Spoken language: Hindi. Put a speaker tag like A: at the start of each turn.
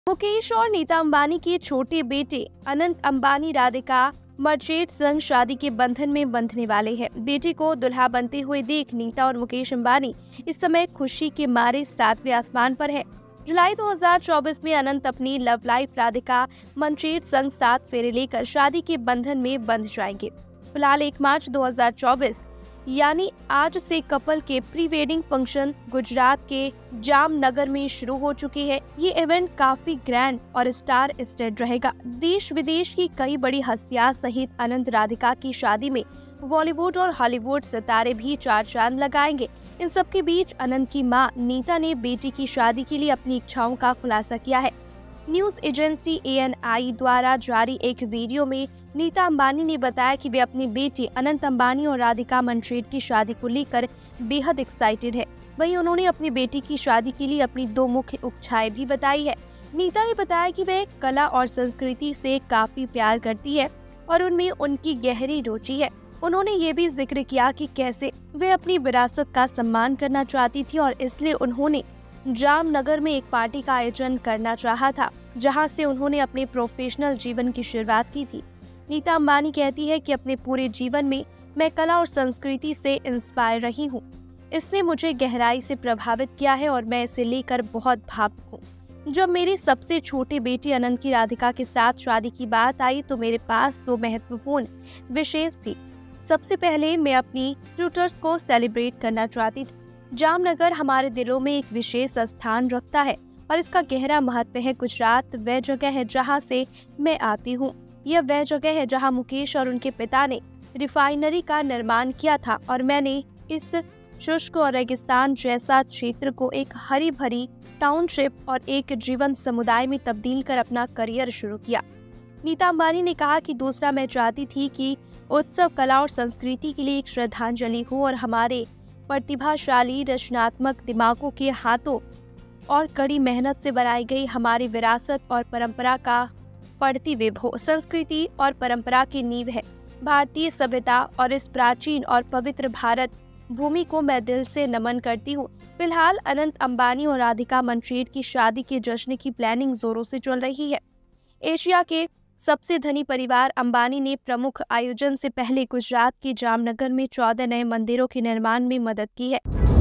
A: मुकेश और नीता अंबानी के छोटे बेटे अनंत अंबानी राधिका मर्चेंट संग शादी के बंधन में बंधने वाले हैं। बेटे को दुल्हा बनते हुए देख नीता और मुकेश अंबानी इस समय खुशी के मारे सातवें आसमान पर है। जुलाई 2024 में अनंत अपनी लव लाइफ राधिका मर्चेंट संग 7 फेरे लेकर शादी के बंधन में बंध जाएंगे। फिलहाल 1 मार्च 2024 यानी आज से कपल के प्री वेडिंग फंक्शन गुजरात के जामनगर में शुरू हो चुके हैं। ये इवेंट काफी ग्रैंड और स्टार स्टड रहेगा। देश विदेश की कई बड़ी हस्तियां सहित अनंत राधिका की शादी में बॉलीवुड और हॉलीवुड सितारे भी चार चांद लगाएंगे। इन सब के बीच अनंत की मां नीता ने बेटी की शादी के लिए अपनी इच्छाओं का खुलासा किया है। न्यूज एजेंसी ANI द्वारा जारी एक वीडियो में नीता अंबानी ने बताया कि वे अपनी बेटी अनंत अंबानी और राधिका मर्चेंट की शादी को लेकर बेहद एक्साइटेड है। वहीं उन्होंने अपनी बेटी की शादी के लिए अपनी 2 मुख्य इच्छाएं भी बताई है। नीता ने बताया कि वे कला और संस्कृति से काफी प्यार करती है और उनमें उनकी गहरी रुचि है। उन्होंने ये भी जिक्र किया कि कैसे वे अपनी विरासत का सम्मान करना चाहती थी और इसलिए उन्होंने जामनगर में एक पार्टी का आयोजन करना चाहा था, जहां से उन्होंने अपने प्रोफेशनल जीवन की शुरुआत की थी। नीता अंबानी कहती है कि अपने पूरे जीवन में मैं कला और संस्कृति से इंस्पायर रही हूँ। इसने मुझे गहराई से प्रभावित किया है और मैं इसे लेकर बहुत भावुक हूँ। जब मेरी सबसे छोटी बेटी अनंत की राधिका के साथ शादी की बात आई तो मेरे पास 2 महत्वपूर्ण विशेष थी। सबसे पहले मैं अपनी ट्यूटर्स को सेलिब्रेट करना चाहती थी। जामनगर हमारे दिलों में एक विशेष स्थान रखता है और इसका गहरा महत्व है। गुजरात वह जगह है जहाँ से मैं आती हूँ। यह वह जगह है जहाँ मुकेश और उनके पिता ने रिफाइनरी का निर्माण किया था और मैंने इस शुष्क और रेगिस्तान जैसा क्षेत्र को एक हरी भरी टाउनशिप और एक जीवंत समुदाय में तब्दील कर अपना करियर शुरू किया। नीता अंबानी ने कहा कि दूसरा मैं चाहती थी कि उत्सव कला और संस्कृति के लिए एक श्रद्धांजलि हो और हमारे प्रतिभाशाली रचनात्मक दिमागों के हाथों और कड़ी मेहनत से बनाई गई हमारी विरासत और परंपरा का प्रतिबिंब हो। संस्कृति और परंपरा की नींव है भारतीय सभ्यता और इस प्राचीन और पवित्र भारत भूमि को मैं दिल से नमन करती हूँ। फिलहाल अनंत अंबानी और राधिका मर्चेंट की शादी के जश्न की प्लानिंग जोरों से चल रही है। एशिया के सबसे धनी परिवार अंबानी ने प्रमुख आयोजन से पहले गुजरात के जामनगर में 14 नए मंदिरों के निर्माण में मदद की है।